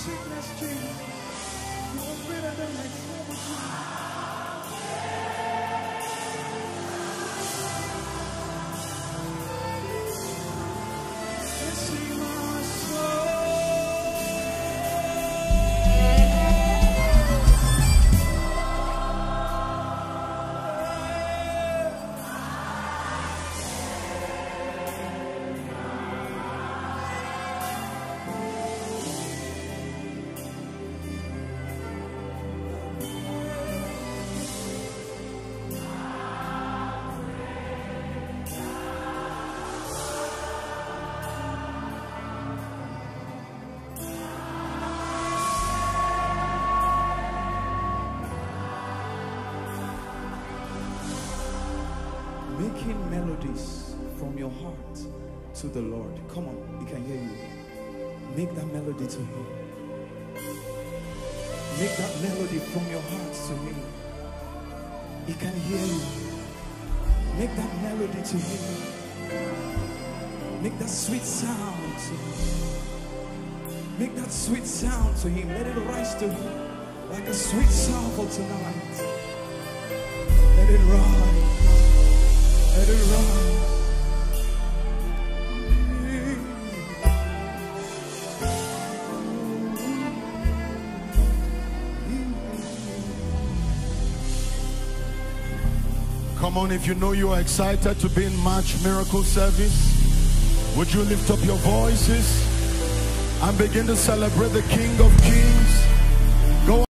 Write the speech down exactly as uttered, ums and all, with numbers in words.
sickness, Jesus. You are greater than my trouble, Jesus. Making melodies from your heart to the Lord. Come on, he can hear you. Make that melody to him. Make that melody from your heart to him. He can hear you. Make that melody to him. Make that sweet sound to him. Make that sweet sound to him. Let it rise to him like a sweet sound for tonight. Let it rise. Let it rise. Come on, if you know you are excited to be in March Miracle Service, would you lift up your voices and begin to celebrate the King of Kings?